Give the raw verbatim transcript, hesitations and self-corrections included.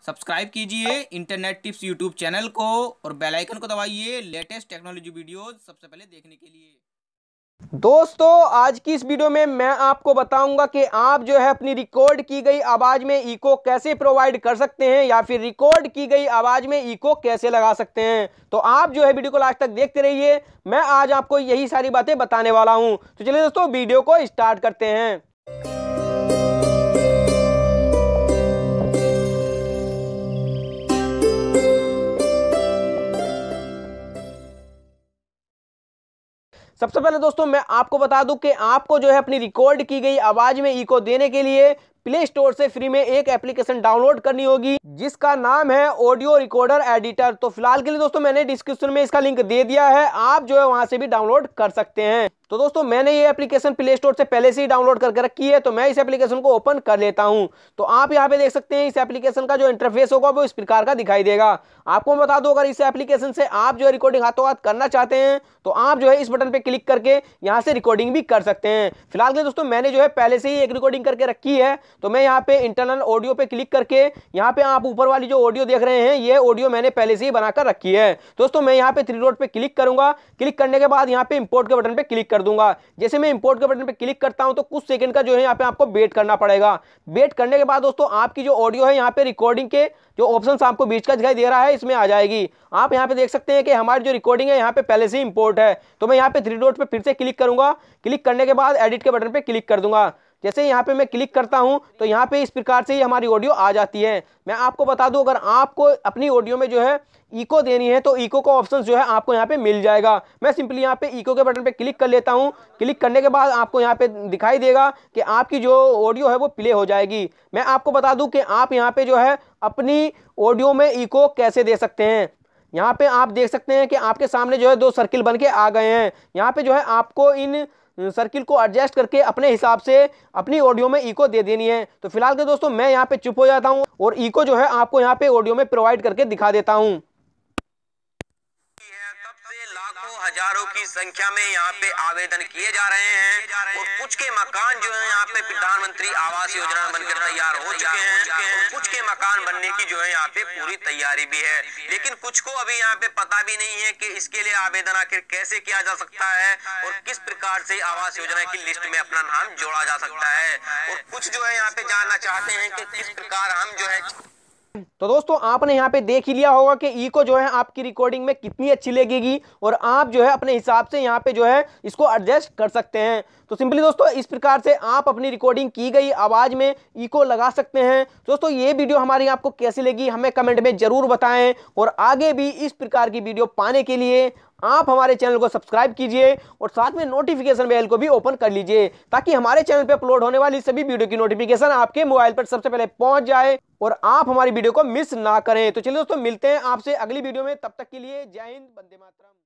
Subscribe कीजिए internet tips YouTube channel को और बेल आइकन को दबाइए लेटेस्ट टेक्नोलॉजी वीडियोस सबसे पहले देखने के लिए। दोस्तों आज की इस वीडियो में मैं आपको बताऊंगा कि आप जो है अपनी रिकॉर्ड की गई आवाज में इको कैसे प्रोवाइड कर सकते हैं या फिर रिकॉर्ड की गई आवाज में इको कैसे लगा सकते हैं। तो आप जो है वीडियो को लास्ट तक देखते रहिए, मैं आज आपको यही सारी बातें बताने वाला हूं। तो चलिए दोस्तों वीडियो को स्टार्ट करते हैं। सबसे पहले दोस्तों मैं आपको बता दूं कि आपको जो है अपनी रिकॉर्ड की गई आवाज में इको देने के लिए प्ले स्टोर से फ्री में एक एप्लीकेशन डाउनलोड करनी होगी जिसका नाम है ऑडियो रिकॉर्डर एडिटर। तो फिलहाल के लिए दोस्तों मैंने डिस्क्रिप्शन में इसका लिंक दे दिया है, आप जो है वहां से भी डाउनलोड कर सकते हैं। तो दोस्तों मैंने ये एप्लीकेशन प्ले स्टोर से पहले से ही डाउनलोड करके रखी है, तो मैं इस एप्लीकेशन को ओपन कर लेता हूं। तो आप यहां पे देख सकते हैं इस एप्लीकेशन का जो इंटरफेस होगा वो इस प्रकार का दिखाई देगा। आपको बता दूं अगर इस एप्लीकेशन से आप जो है रिकॉर्डिंग हाथों हाथ करना चाहते हैं तो आप जो है इस बटन पे क्लिक करके यहां से रिकॉर्डिंग भी कर सकते हैं। फिलहाल के दोस्तों मैंने जो है पहले से ही एक रिकॉर्डिंग करके रखी है, तो मैं यहाँ पे इंटरनल ऑडियो पे क्लिक करके यहाँ पे आप ऊपर वाली जो ऑडियो देख रहे हैं ये ऑडियो मैंने पहले से ही बनाकर रखी है। दोस्तों मैं यहाँ पे थ्री डॉट पे क्लिक करूंगा, क्लिक करने के बाद यहाँ पे इंपोर्ट के बटन पे क्लिक कर दूंगा। जैसे मैं इंपोर्ट के बटन पे क्लिक करता हूं तो कुछ सेकंड का जो है यहाँ पे आपको वेट करना पड़ेगा। वेट करने के बाद दोस्तों आपकी जो ऑडियो है यहाँ पे रिकॉर्डिंग के जो ऑप्शन आपको बीच का दिखाई दे रहा है इसमें आ जाएगी। आप यहाँ पे देख सकते हैं कि हमारी जो रिकॉर्डिंग है यहाँ पे पहले से ही इंपोर्ट है। तो मैं यहाँ पे थ्री डॉट पे फिर से क्लिक करूंगा, क्लिक करने के बाद एडिट के बटन पे क्लिक कर दूंगा। जैसे यहाँ पे मैं क्लिक करता हूं तो यहाँ पे इस प्रकार से ही हमारी ऑडियो आ जाती है। मैं आपको बता दूं अगर आपको अपनी ऑडियो में जो है इको देनी है तो इको का ऑप्शन जो है आपको यहाँ पे मिल जाएगा। मैं सिंपली यहाँ पे इको के बटन पे क्लिक कर लेता हूँ। क्लिक करने के बाद आपको यहाँ पे दिखाई देगा कि आपकी जो ऑडियो है वो प्ले हो जाएगी। मैं आपको बता दूं कि आप यहाँ पे जो है अपनी ऑडियो में इको कैसे दे सकते हैं। यहाँ पे आप देख सकते हैं कि आपके सामने जो है दो सर्किल बन के आ गए हैं। यहाँ पे जो है आपको इन सर्किल को एडजस्ट करके अपने हिसाब से अपनी ऑडियो में इको दे देनी है। तो फिलहाल के दोस्तों मैं यहाँ पे चुप हो जाता हूँ और इको जो है आपको यहाँ पे ऑडियो में प्रोवाइड करके दिखा देता हूँ। लाखों हजारों की संख्या में यहाँ पे आवेदन किए जा रहे हैं और कुछ के मकान जो है यहाँ पे प्रधानमंत्री आवास योजना बनकर तैयार हो चुके हैं और कुछ के मकान बनने की जो है यहाँ पे पूरी तैयारी भी है, लेकिन कुछ को अभी यहाँ पे पता भी नहीं है कि इसके लिए आवेदन आखिर कैसे किया जा सकता है और किस प्रकार से आवास योजना की लिस्ट में अपना नाम जोड़ा जा सकता है। और कुछ जो है यहाँ पे जानना चाहते हैं कि किस प्रकार हम जो है। तो दोस्तों आपने यहाँ पे देख ही लिया होगा कि इको जो है आपकी रिकॉर्डिंग में कितनी अच्छी लगेगी और आप जो है अपने हिसाब से यहाँ पे जो है इसको एडजस्ट कर सकते हैं। तो सिंपली दोस्तों इस प्रकार से आप अपनी रिकॉर्डिंग की गई आवाज में इको लगा सकते हैं। दोस्तों ये वीडियो हमारी आपको कैसी लगी हमें कमेंट में जरूर बताएं और आगे भी इस प्रकार की वीडियो पाने के लिए आप हमारे चैनल को सब्सक्राइब कीजिए और साथ में नोटिफिकेशन बेल को भी ओपन कर लीजिए ताकि हमारे चैनल पे अपलोड होने वाली सभी वीडियो की नोटिफिकेशन आपके मोबाइल पर सबसे पहले पहुंच जाए और आप हमारी वीडियो को मिस ना करें। तो चलिए दोस्तों मिलते हैं आपसे अगली वीडियो में, तब तक के लिए जय हिंद, वंदे मातरम।